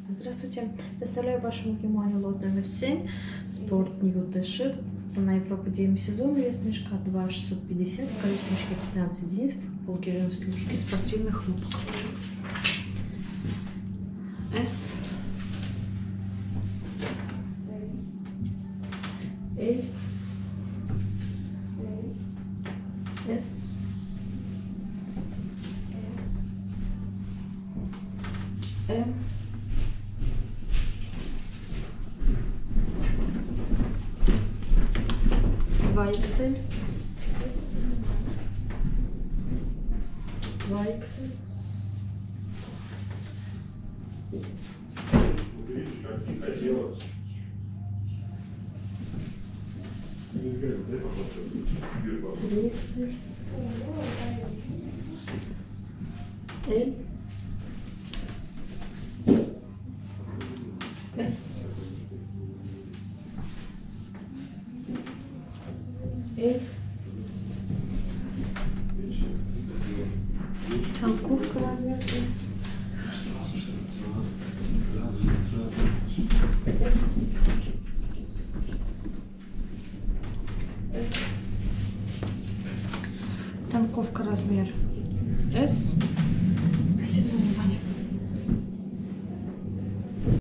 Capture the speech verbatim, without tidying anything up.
Здравствуйте. Представляю вашему вниманию лот номер семь. Спорт Нью Дэшир. Страна Европы, девять сезон. Вес мешка два шестьсот пятьдесят. Количество мешка пятнадцать единиц. Футболки, женские ушки, спортивных хлопков. S. L. S. M. два икс эль. два икс эль. Видишь, как не хотела. три икс эль. L. S. L. Толковка размер S. S. S. Танковка размер S.